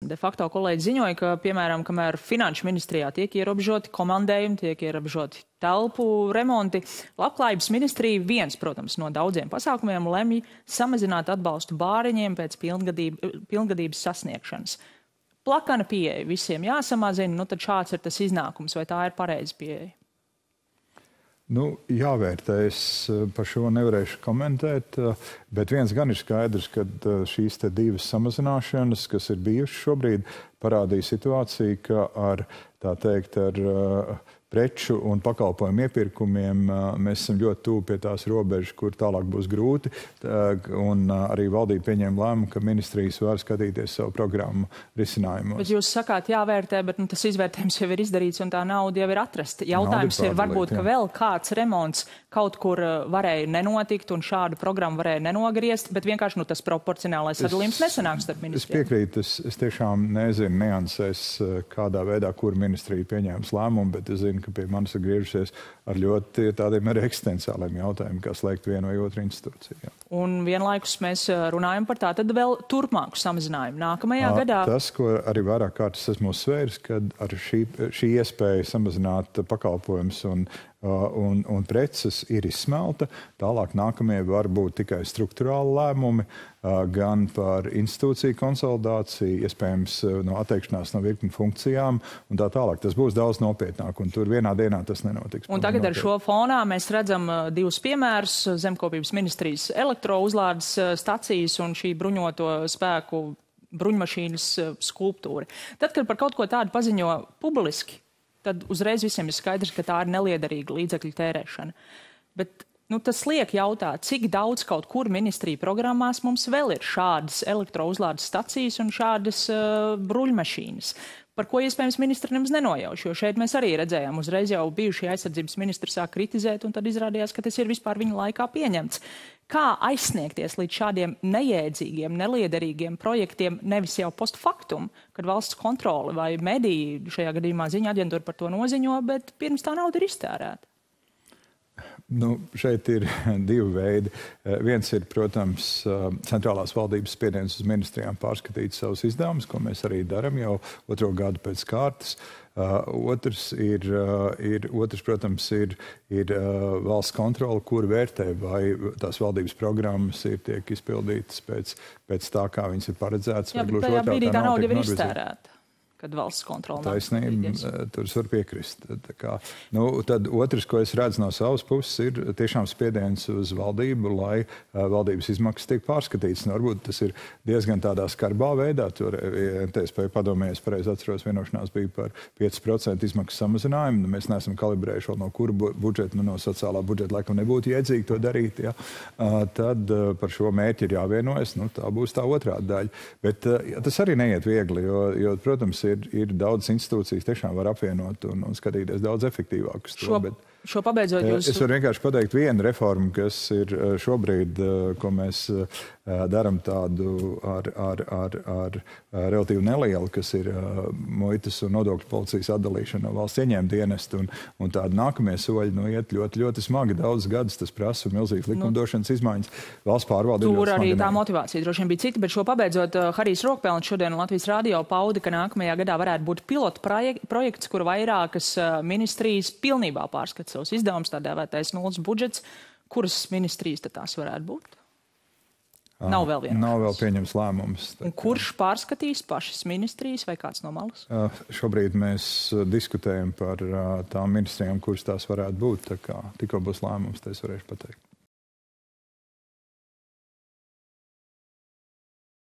De facto kolēģi ziņoja, ka, piemēram, kamēr Finanšu ministrijā tiek ierobežoti komandējumi, tiek ierobežoti telpu remonti, Labklājības ministrija viens, protams, no daudziem pasākumiem lemj samazināt atbalstu bāriņiem pēc pilngadības sasniegšanas. Plakana pieeja, visiem jāsamazina, nu tad šāds ir tas iznākums, vai tā ir pareiza pieeja? Nu, jāvērtē, es par šo nevarēšu komentēt, bet viens gan ir skaidrs, ka šīs te divas samazināšanas, kas ir bijušas šobrīd, parādīja situāciju, ka ar preču un pakalpojumu iepirkumiem mēs esam ļoti tuvu pie tās robežas, kur tālāk būs grūti. Un arī valdība pieņēma lēmumu, ka ministrijas var skatīties savu programmu risinājumos. Bet jūs sakāt jāvērtē, bet tas izvērtējums jau ir izdarīts un tā nauda jau ir atrasta. Jautājums ir varbūt, ka vēl kāds remonts kaut kur varēja nenotikt un šādu programmu varēja nenogriezt, bet vienkārši tas proporcionālais sadalījums nesanāks starp ministrijām. Es piekrītu, es tiešām nezinu niansēs, kādā veidā, kur ministrija pieņēmas lēmumu, bet es zinu, ka pie manis ir griežušies ar ļoti tādiem arī eksistenciāliem jautājumiem, kā slēgt vienu vai otru institūciju. Un vienlaikus mēs runājam par tā tad vēl turpmāku samazinājumu nākamajā gadā. Tas, ko arī vairāk kārtas esmu uzsvēris, kad ar šī iespēja samazināt pakalpojumus un preces ir izsmelta. Tālāk nākamie var būt tikai struktūrāli lēmumi, gan par institūciju konsolidāciju, iespējams no atteikšanās no virkni funkcijām un tā tālāk. Tas būs daudz nopietnāk, un tur vienā dienā tas nenotiks. Un tagad ar šo fonā mēs redzam divus piemērus - Zemkopības ministrijas elektrouzlādes stacijas un šī bruņoto spēku bruņmašīnas skulptūra. Tad, kad par kaut ko tādu paziņo publiski, tad uzreiz visiem ir skaidrs, ka tā ir neliederīga līdzekļu tērēšana. Bet tas liek jautāt, cik daudz kaut kur ministrija programmās mums vēl ir šādas elektrouzlādes stacijas un šādas bruņmašīnas, par ko iespējams ministri nemaz nenojauš, jo šeit mēs arī redzējām, uzreiz jau bijušie aizsardzības ministri sāk kritizēt, un tad izrādījās, ka tas ir vispār viņa laikā pieņemts. Kā aizsniegties līdz šādiem nejēdzīgiem, neliederīgiem projektiem, nevis jau post factum, kad valsts kontrole vai mediji, šajā gadījumā ziņa aģentūra par to noziņo, bet pirms tā nauda ir iztērēta? Šeit ir divi veidi. Viens ir, protams, centrālās valdības spiediens uz ministrijām pārskatīt savus izdevumus, ko mēs arī darām jau otro gadu pēc kārtas. Otrs, protams, ir valsts kontrole, kur vērtē, vai tās valdības programmas tiek izpildītas pēc tā, kā viņas ir paredzētas. Jā, bet tajā brīdī tā nauda jau ir iztērēta, kad valsts kontrole nav. Taisnība, tur es varu piekrist. Tad otrs, ko es redzu no savas puses, ir tiešām spiediens uz valdību, lai valdības izmaksas tiek pārskatītas. Varbūt tas ir diezgan tādā skarbā veidā. Tur NTSP padomējies, pareizi atceros, vienošanās bija par 5% izmaksu samazinājumu. Mēs neesam kalibrējuši vēl no kura budžeta, no sociālā budžeta laikam nebūtu jēdzīgi to darīt. Ja? Tad par šo mērķi ir jāvienojas. Tā būs tā otrā daļa. Bet tas arī neiet viegli, jo protams, ir daudz institūcijas, tiešām var apvienot un skatīties daudz efektīvāk uz to. Šo pabeidzot jūs... Es varu vienkārši pateikt vienu reformu, kas ir šobrīd, ko mēs daram tādu ar relatīvi nelielu, kas ir muitas un nodokļu policijas atdalīšana no valsts ieņēmuma dienesta, un tādi nākamie soļi iet ļoti, ļoti smagi. Daudz gadus tas prasa milzīgas likumdošanas izmaiņas. Valsts pārvalde tur arī tā motivācija droši vien bija cita, bet šo pabeidzot Harijs Rokpelns šodien Latvijas radio pauda, ka nākamajā gadā varētu būt pilotu projekts, kur vairākas ministrijas pilnībā pārskata savus izdevumus, tā dēvētais nulles budžets. Kuras ministrijas tad tās varētu būt? Nav vēl vienošanās. Nav vēl pieņems lēmums. Un kurš pārskatīs, pašas ministrijas vai kāds no malas? Šobrīd mēs diskutējam par tām ministrijām, kuras tās varētu būt. Tikko būs lēmums, tā es varēšu pateikt.